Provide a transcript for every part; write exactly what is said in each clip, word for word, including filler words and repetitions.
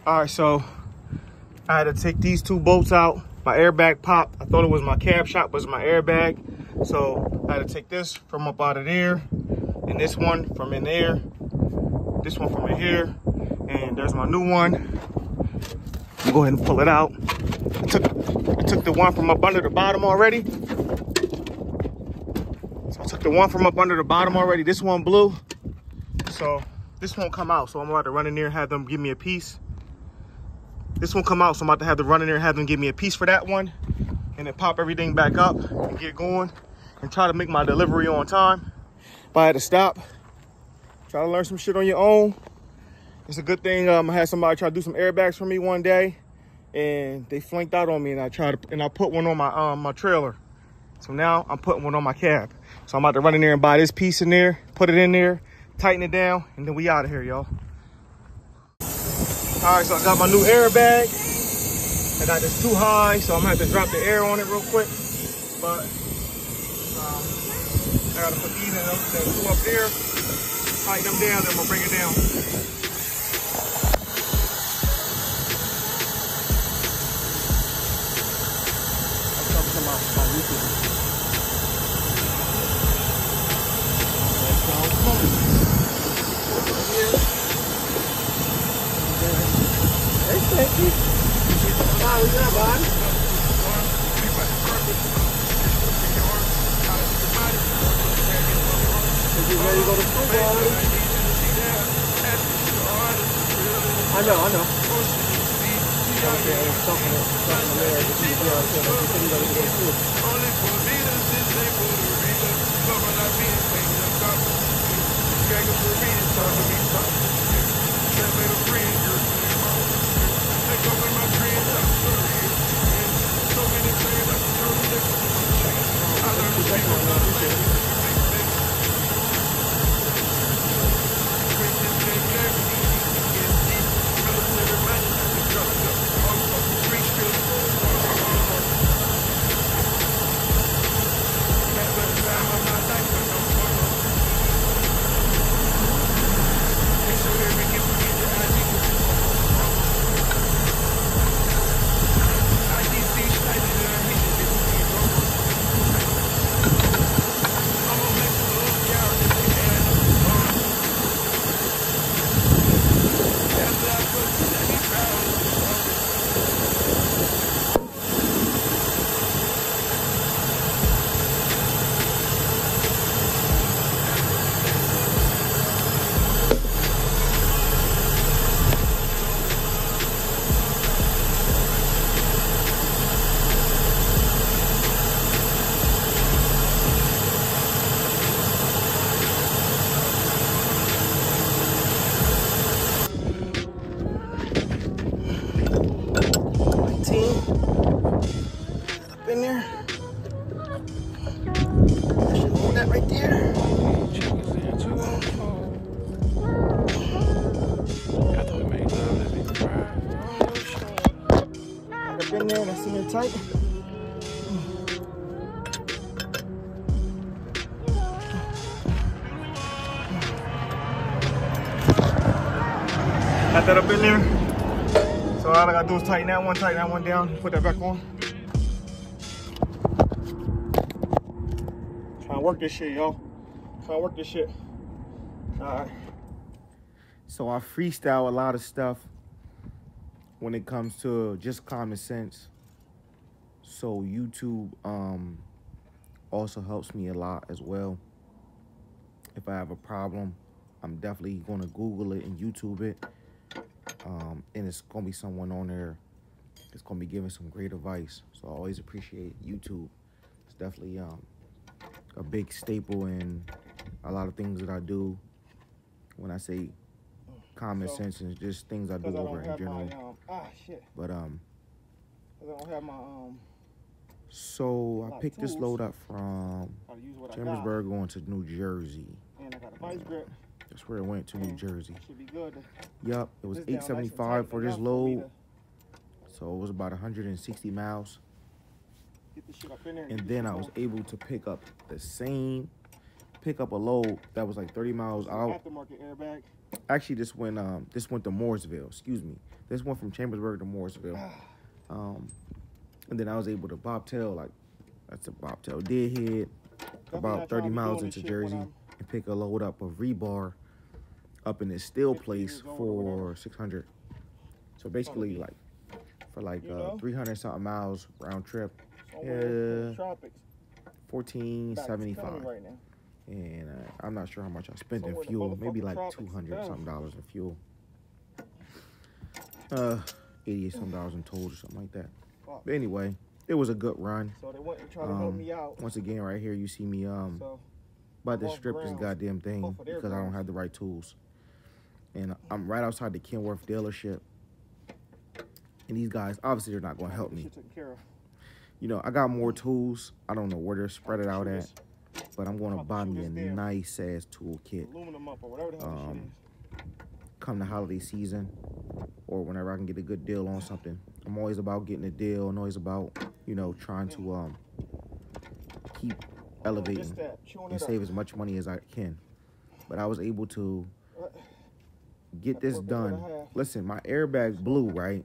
All right, so I had to take these two bolts out. My airbag popped. I thought it was my cab shot, but it's my airbag. So I had to take this from up out of there, and this one from in there, this one from in here, and there's my new one. I'm gonna go ahead and pull it out. I took, I took the one from up under the bottom already. So I took the one from up under the bottom already. This one blew, so this won't come out. So I'm about to run in there and have them give me a piece. This won't come out, so I'm about to have to run in there and have them give me a piece for that one, and then pop everything back up and get going and try to make my delivery on time. If I had to stop, try to learn some shit on your own. It's a good thing um, I had somebody try to do some airbags for me one day, and they flanked out on me, and I tried to, and I put one on my um, my trailer. So now I'm putting one on my cab. So I'm about to run in there and buy this piece in there, put it in there, tighten it down, and then we out of here, y'all. All right, so I got my new airbag. I got this too high, so I'm gonna have to drop the air on it real quick. But um, I gotta put these in, the two up there, tighten them down, then we'll bring it down. I'll talk to my, my YouTube. Thank you. Wow, we got one. Is you ready to go to school, boy? I know, I know. Okay, I was talking to something there. This is where I said, I think you gotta go to school. Only for leaders is able to read us. Some are not being taken up. Gang of the readers, talk to me, talk to me. Can't make a friend, you're take over my dreams, I'm sorry. So many things I can turn different. I learned to speak on my language. Christian J. Carey, military man, street skills. Never time of my life, but no photo. And so here we give me the idea. In there. Should hold that right there. I've been there, that's in there tight. Got that up in there. So all I gotta do is tighten that one, tighten that one down, put that back on. Work this shit, y'all. Try to work this shit. All right. So I freestyle a lot of stuff when it comes to just common sense. So YouTube um, also helps me a lot as well. If I have a problem, I'm definitely going to Google it and YouTube it. Um, and it's going to be someone on there that's going to be giving some great advice. So I always appreciate YouTube. It's definitely um, a big staple in a lot of things that I do. When I say common so, sense and just things I do over I in general. My, um, ah, shit. But um, I don't have my um. So I picked this load up from Chambersburg going to New Jersey. And I got a vice grip. That's where it went to New Jersey. Should be good. Yep, it was eight seventy-five for this load. So it was about one hundred sixty miles. Get this shit up in there and then I was able to pick up the same, pick up a load that was like thirty miles out. Aftermarket airbag. Actually, this went um this went to Mooresville. Excuse me. This went from Chambersburg to Mooresville. Um, and then I was able to bobtail like that's a bobtail deadhead about thirty miles into Jersey and pick a load up of rebar up in this steel place for six hundred. So basically, like for like uh, three hundred something miles round trip, yeah, fourteen seventy-five. And uh, I'm not sure how much I spent in fuel. Maybe like two hundred something dollars in fuel. Uh, eighty some dollars in tolls or something like that. But anyway, it was a good run. So they went and tried to help me out. Once again, right here, you see me um about to strip this goddamn thing because I don't have the right tools. And I'm right outside the Kenworth dealership. And these guys, obviously, they're not going to help me. You know, I got more tools. I don't know where they're spread it out at. But I'm going to buy me a nice-ass toolkit. Um, come the holiday season or whenever I can get a good deal on something. I'm always about getting a deal and always about, you know, trying to um, keep elevating and save as much money as I can. But I was able to get this done. Listen, my airbag blew, right?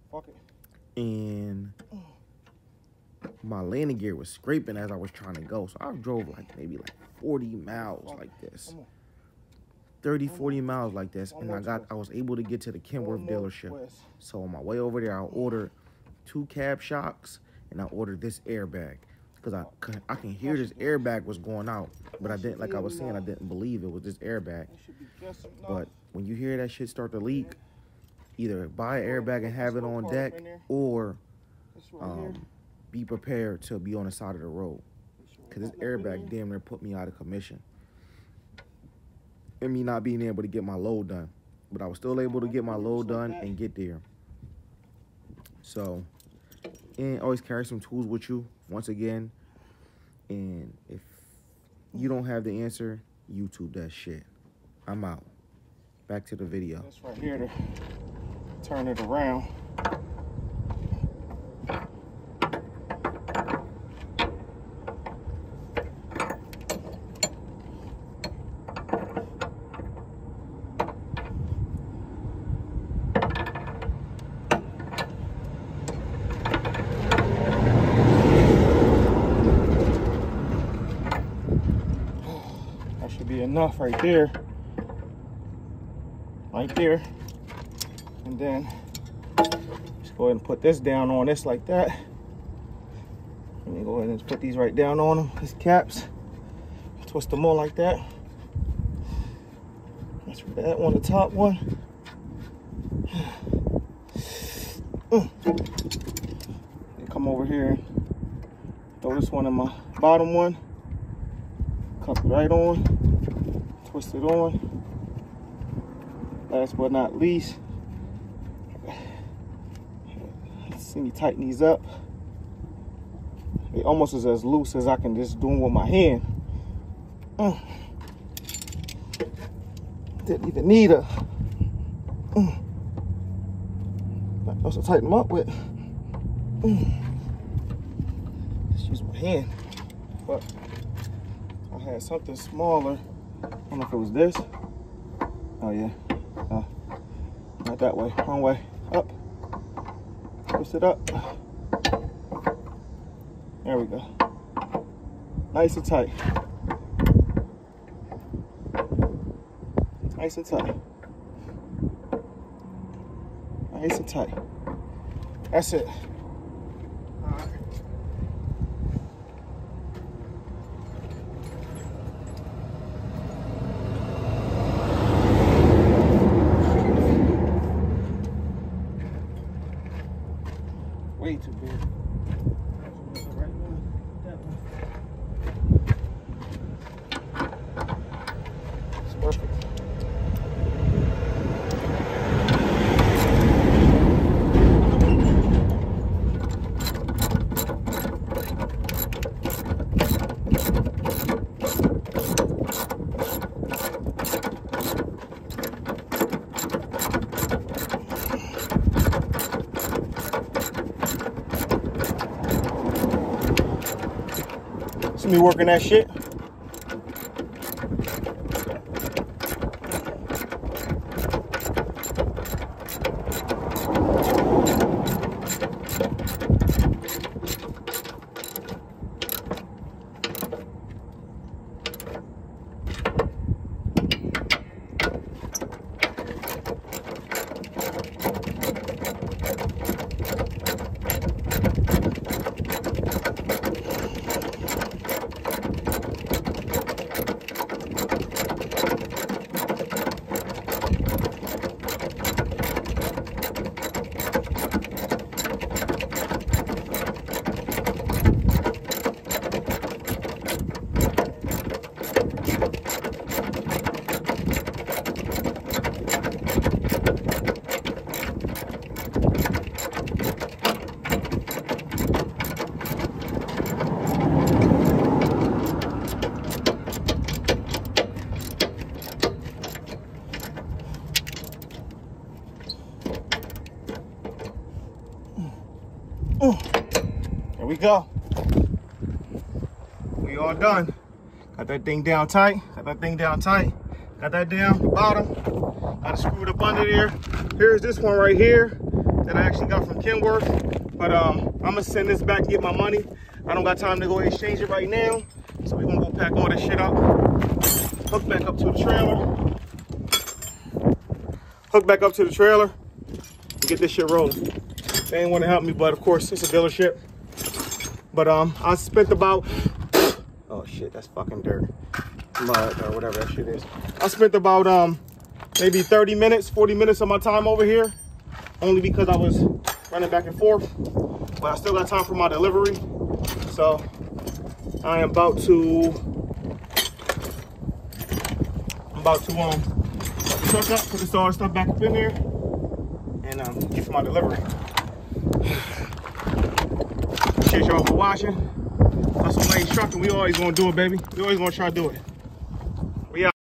And my landing gear was scraping as I was trying to go. So I drove like maybe like forty miles like this. thirty, forty miles like this. And I got, I was able to get to the Kenworth dealership. So on my way over there, I ordered two cab shocks and I ordered this airbag. Because I, I can hear this airbag was going out. But I didn't, like I was saying, I didn't believe it was this airbag. But when you hear that shit start to leak, either buy an airbag and have it on deck or um, be prepared to be on the side of the road. Because this airbag damn near put me out of commission. And me not being able to get my load done. But I was still able to get my load done and get there. So, and always carry some tools with you, once again. And if you don't have the answer, YouTube that shit. I'm out. Back to the video. This right here to turn it around. That should be enough right there. Right there. And then just go ahead and put this down on this like that. Let me go ahead and put these right down on them, these caps. Twist them on like that. That's that one, the top one. Mm. And come over here and throw this one in my bottom one. Cup it right on. Twist it on. Last but not least, see me tighten these up. It almost is as loose as I can just do them with my hand. Mm. Didn't even need a. Mm. I also tighten them up with. Mm. Just use my hand. But I had something smaller. I don't know if it was this. Oh yeah. Uh, not that way, wrong way, up, twist it up, there we go, nice and tight, nice and tight, nice and tight, that's it. All right. Way too big. It's perfect. See me working that shit. Oh, there we go. We all done. Got that thing down tight. Got that thing down tight. Got that down the bottom. Got it screwed up under there. Here's this one right here that I actually got from Kenworth. But um, I'm gonna send this back and get my money. I don't got time to go exchange it right now. So we're gonna go pack all this shit up. Hook back up to the trailer. Hook back up to the trailer. And get this shit rolling. They ain't wanna help me, but of course it's a dealership. But um, I spent about, oh shit, that's fucking dirt. Mud or whatever that shit is. I spent about um maybe thirty minutes, forty minutes of my time over here. Only because I was running back and forth. But I still got time for my delivery. So I am about to I'm about to um put the truck up, put this all stuff back up in there, and um get for my delivery. Appreciate y'all for watching. That's some lane trucking. We always gonna do it, baby. We always gonna try to do it.